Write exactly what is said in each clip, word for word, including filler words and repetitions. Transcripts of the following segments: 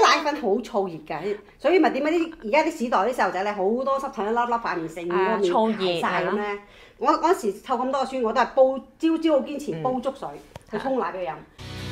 奶粉好燥熱㗎，所以咪點解啲而家啲時代啲細路仔咧好多濕疹一粒粒塊面成個面曬晒咁咧？我嗰陣時湊咁多孫，我都係煲朝朝好堅持煲粥水去沖奶俾佢飲。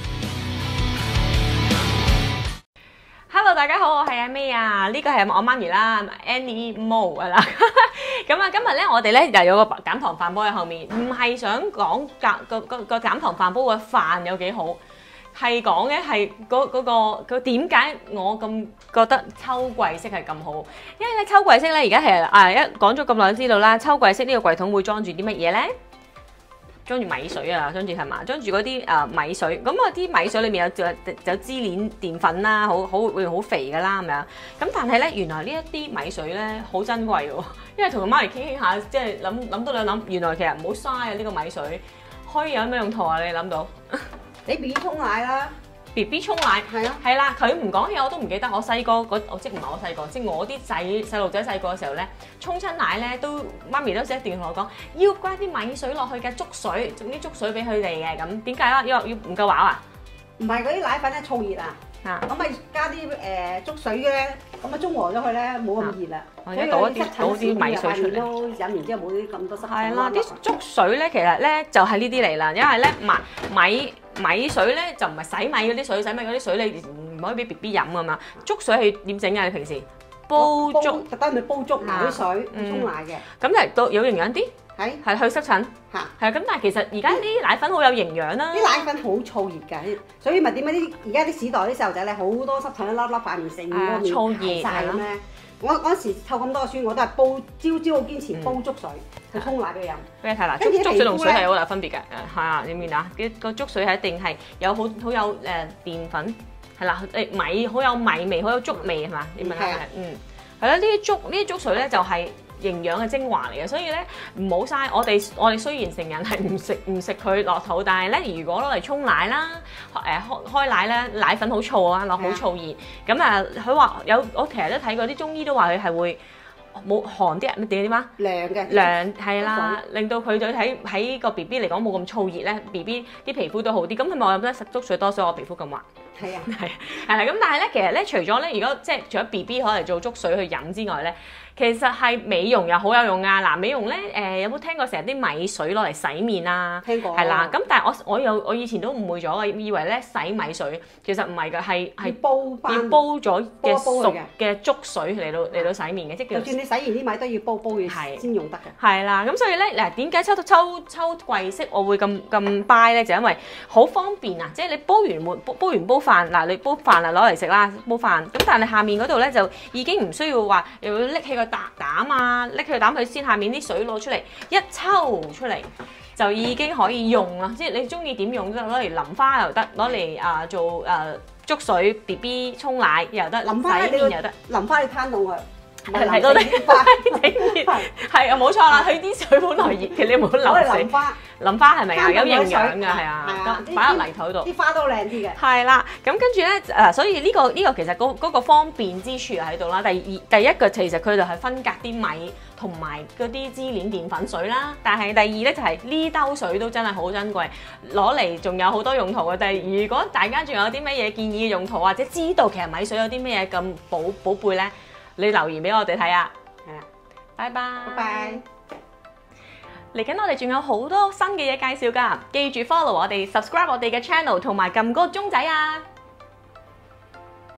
Hello， 大家好，我係阿 May 啊，呢個係我媽咪啦 ，Annie Mo 啊啦。咁啊，今日咧我哋咧又有個減糖飯煲喺後面，唔係想講減個個個減糖飯煲個飯有幾好，係講嘅係嗰嗰個個點解我咁覺得秋櫃式係咁好，因為咧秋櫃式咧而家其實啊一講咗咁耐都知道啦，秋櫃式呢個櫃桶會裝住啲乜嘢咧？裝住米水啊，裝住係嘛？裝住嗰啲誒米水，咁啊啲米水裏面有有有支鏈澱粉啦，好好會好肥噶啦，係咪啊？咁但係咧，原來呢一啲米水咧好珍貴喎，因為同個媽咪傾傾下，即係諗諗多兩諗，原來其實唔好嘥啊！呢個米水可以有咩用途啊？你諗到？ 你 B B 沖奶啦 ，B B 沖奶係啊， 係啦，佢唔講起我都唔記得。我細個嗰我即唔係我細個，即係我啲仔細路仔細個嘅時候咧，沖親奶咧都媽咪都一定同我講，要加啲米水落去嘅粥水，整啲粥水俾佢哋嘅。咁點解啊？因為要唔夠飽啊？ 唔係嗰啲奶粉咧燥熱啊，咁咪加啲誒粥水咧，咁啊中和咗佢咧，冇咁熱啦。 或者倒一啲倒啲米水出嚟， 都飲完之後冇啲咁多濕疹。 係啦，啲粥水咧其實咧就係呢啲嚟啦，因為咧米米米水咧就唔係洗米嗰啲水，洗米嗰啲水你唔可以俾 B B 飲噶嘛。粥水係點整啊？你平時煲粥， 特登去煲粥拿啲水沖奶嘅， 咁就都有營養啲。 係係去濕疹嚇， 係咁，但係其實而家啲奶粉好有營養啦。 啲奶粉好燥熱㗎，所以咪點解啲而家啲時代啲細路仔咧好多濕疹一粒粒塊面成個面曬晒咁咧？我嗰陣時湊咁多孫，我都係煲朝朝好堅持煲粥水去沖奶俾佢飲。 俾你睇啦，粥粥水同水係好大分別嘅，誒係啊，你明唔明啊？個粥水係一定係有好好有誒澱粉，係啦，誒米好有米味，好有粥味係嘛？你明唔明啊？嗯，係啦，呢啲粥呢啲粥水咧就係營養嘅精華嚟嘅，所以咧唔好嘥。我哋我哋雖然成人係唔食唔食佢落肚，但係咧如果攞嚟沖奶啦，誒開開奶咧，奶粉好燥啊，落好燥熱，咁啊佢話有我其實都睇過啲中醫都話佢係會冇寒啲，點點啊？ 涼嘅涼係啦，令到佢對喺喺個 B B 嚟講冇咁燥熱咧 ，B B 啲皮膚都好啲。咁係咪我飲得食粥水多，所以我皮膚咁滑？ 係啊， 係係啦。咁但係咧，其實咧，除咗咧，如果即係除咗 B B 可能做粥水去飲之外咧，其實係美容又好有用啊！嗱，美容咧誒、呃、有冇聽過成日啲米水攞嚟洗面啊？ 聽過。 係啦，咁但係我我有我以前都誤會咗嘅，以為咧洗米水其實唔係㗎，係係煲翻要煲咗嘅熟嘅嘅粥水嚟到嚟到洗面嘅，即係就算你洗完啲米都要煲煲完先用得嘅。 係啦，咁所以咧嗱，點解秋秋秋櫃式我會咁咁 buy 咧？就因為好方便啊！即係你煲完碗煲煲完煲飯嗱，你煲飯啊攞嚟食啦，煲飯咁，但係下面嗰度咧就已經唔需要話又要拎起個膽膽啊，拎起個膽佢先，下面啲水攞出嚟一抽出嚟就已經可以用啦。即係你中意點用都攞嚟淋花又得，攞嚟啊做誒粥水 B B 沖奶又得， 淋花洗面又得， 淋花你攤到佢。 係係嗰啲花整熱，係啊冇錯啦，佢啲水本來熱嘅，你唔好淋死。 淋花， 淋花係咪啊？有營養㗎，係啊，擺喺泥土度。 啲花都靚啲嘅。 係啦，咁跟住咧誒，所以呢個呢個其實嗰嗰個方便之處喺度啦。第二第一個其實佢就係分隔啲米同埋嗰啲支鏈澱粉水啦。但係第二咧就係呢兜水都真係好珍貴，攞嚟仲有好多用途嘅。但係如果大家仲有啲乜嘢建議嘅用途，或者知道其實米水有啲乜嘢咁寶寶貝咧？你留言俾我哋睇啊！係啊，拜拜。 拜拜。 嚟緊我哋仲有好多新嘅嘢介紹㗎，記住 follow 我哋 ，subscribe 我哋嘅 channel，同埋撳嗰個鐘仔啊！